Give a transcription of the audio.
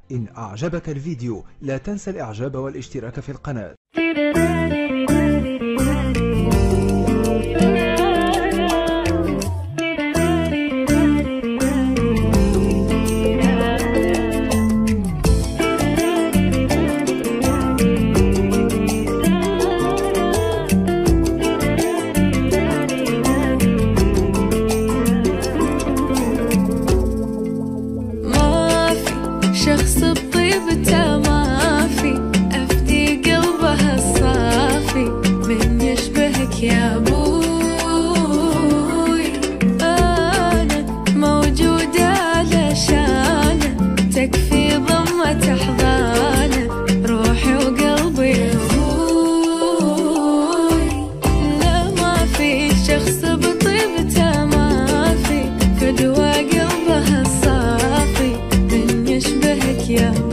إن أعجبك الفيديو لا تنسى الإعجاب والاشتراك في القناة. شخص بطيبته ما في أفدي قلبه الصافي من يشبهك يا أبوي. أنا موجودة علشانه تكفي ضمة أحضانه روحي وقلبي أبوي. لا ما في شخص بطيبته ما في فدوى قلبه الصافي من يشبهك يا